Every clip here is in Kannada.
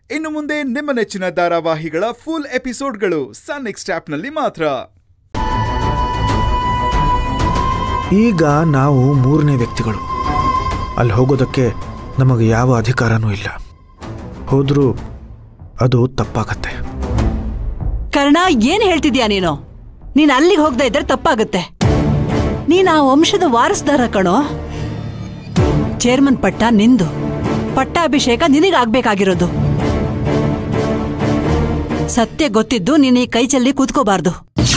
ಇನ್ನು ಮುಂದೆ ನಿಮ್ಮ ನೆಚ್ಚಿನ ಧಾರಾವಾಹಿಗಳ ಫುಲ್ ಎಪಿಸೋಡ್ಗಳು ಸನ್ ನೆಕ್ಸ್ಟ್ ಆಪ್ನಲ್ಲಿ ಮಾತ್ರ. ಈಗ ನಾವು ಮೂರನೇ ವ್ಯಕ್ತಿಗಳು. ಅಲ್ಲಿ ಹೋಗೋದಕ್ಕೆ ನಮಗೆ ಯಾವ ಅಧಿಕಾರನೂ ಇಲ್ಲ. ಹೋದ್ರೂ ಅದು ತಪ್ಪಾಗತ್ತೆ. ಕರ್ಣ, ಏನ್ ಹೇಳ್ತಿದ್ಯಾ ನೀನು? ನೀನ್ ಅಲ್ಲಿಗೆ ಹೋಗದೆ ಇದ್ರೆ ತಪ್ಪಾಗತ್ತೆ. ನೀನ್ ಆ ವಂಶದ ವಾರಸ್ದಾರ ಕಣೋ. ಚೇರ್ಮನ್ ಪಟ್ಟ ನಿಂದು, ಪಟ್ಟಾಭಿಷೇಕ ನಿನಗಾಗ್ಬೇಕಾಗಿರೋದು. ಸತ್ಯ ಗೊತ್ತಿದ್ದು ನೀನ್ ಈ ಕೈ ಚೆಲ್ಲಿ ಕೂತ್ಕೋಬಾರ್ದು.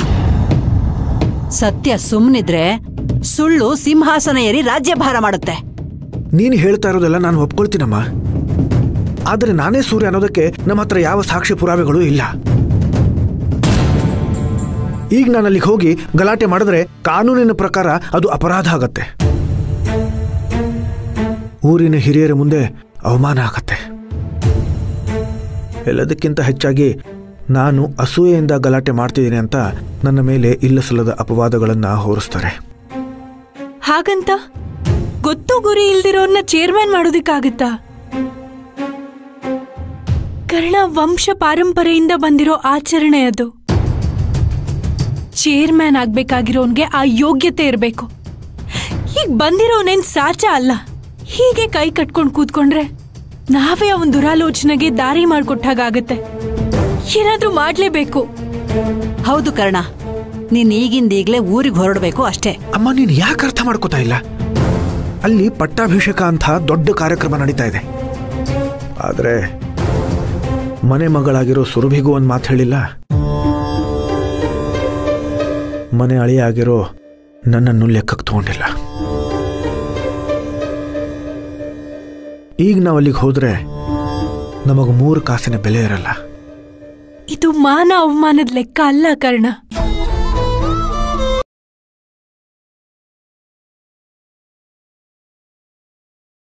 ಸತ್ಯ ಸುಮ್ನಿದ್ರೆ ಸುಳ್ಳು ಸಿಂಹಾಸನ ಏರಿ ರಾಜ್ಯಭಾರ ಮಾಡುತ್ತೆ. ನೀನು ಹೇಳ್ತಾ ಇರೋದೆಲ್ಲ ನಾನು ಒಪ್ಕೊಳ್ತೀನಮ್ಮ. ಆದರೆ ನಾನೇ ಸೂರ್ಯ ಅನ್ನೋದಕ್ಕೆ ನಮ್ಮ ಹತ್ರ ಯಾವ ಸಾಕ್ಷಿ ಪುರಾವೆಗಳು ಇಲ್ಲ. ಈಗ ನಾನು ಅಲ್ಲಿಗೆ ಹೋಗಿ ಗಲಾಟೆ ಮಾಡಿದ್ರೆ ಕಾನೂನಿನ ಪ್ರಕಾರ ಅದು ಅಪರಾಧ ಆಗತ್ತೆ. ಊರಿನ ಹಿರಿಯರ ಮುಂದೆ ಅವಮಾನ ಆಗತ್ತೆ. ಎಲ್ಲದಕ್ಕಿಂತ ಹೆಚ್ಚಾಗಿ ನಾನು ಅಸೂಯೆಯಿಂದ ಗಲಾಟೆ ಮಾಡ್ತಿದ್ದೀನಿ ಅಂತ ನನ್ನ ಮೇಲೆ ಇಲ್ಲಸಲ್ಲದ ಅಪವಾದಗಳನ್ನ ಹೊರಿಸ್ತಾರೆ. ಹಾಗಂತ ಗೊತ್ತು ಗುರಿ ಇಲ್ದಿರೋನ್ನ ಚೇರ್ಮನ್ ಮಾಡೋದಿಕ್ಕಾಗತ್ತಾ? ಕರ್ಣ, ವಂಶ ಪಾರಂಪರೆಯಿಂದ ಬಂದಿರೋ ಆಚರಣೆ ಅದು. ಚೇರ್ಮನ್ ಆಗ್ಬೇಕಾಗಿರೋನ್ಗೆ ಆ ಯೋಗ್ಯತೆ ಇರಬೇಕು. ಈಗ ಬಂದಿರೋನೇನ್ ಸಾಚ ಅಲ್ಲ. ಹೀಗೆ ಕೈ ಕಟ್ಕೊಂಡು ಕೂತ್ಕೊಂಡ್ರೆ ನಾವೇ ಅವನ್ ದುರಾಲೋಚನೆಗೆ ದಾರಿ ಮಾಡ್ಕೊಟ್ಟಾಗತ್ತೆ. ಏನಾದ್ರೂ ಮಾಡ್ಲೇಬೇಕು. ಹೌದು ಕರ್ಣ, ನೀನ್ ಈಗಿಂದೀಗ್ಲೇ ಊರಿಗೆ ಹೊರಡಬೇಕು ಅಷ್ಟೇ. ಅಮ್ಮ, ನೀನು ಯಾಕೆ ಅರ್ಥ ಮಾಡ್ಕೋತಾ ಇಲ್ಲ? ಅಲ್ಲಿ ಪಟ್ಟಾಭಿಷೇಕ ಅಂತ ದೊಡ್ಡ ಕಾರ್ಯಕ್ರಮ ನಡೀತಾ ಇದೆ. ಆದ್ರೆ ಮನೆ ಮಗಳಾಗಿರೋ ಸುರಭಿಗೂ ಒಂದು ಮಾತು ಹೇಳಿಲ್ಲ. ಮನೆ ಅಳಿಯ ಆಗಿರೋ ನನ್ನನ್ನು ಲೆಕ್ಕಕ್ಕೆ ತಗೊಂಡಿಲ್ಲ. ಈಗ ನಾವು ಅಲ್ಲಿಗೆ ಹೋದ್ರೆ ನಮಗ 3 ಕಾಸಿನ ಬೆಲೆ ಇರಲ್ಲ. ಇದು ಮಾನ ಅವಮಾನದ ಲೆಕ್ಕ ಅಲ್ಲ ಕರ್ಣ.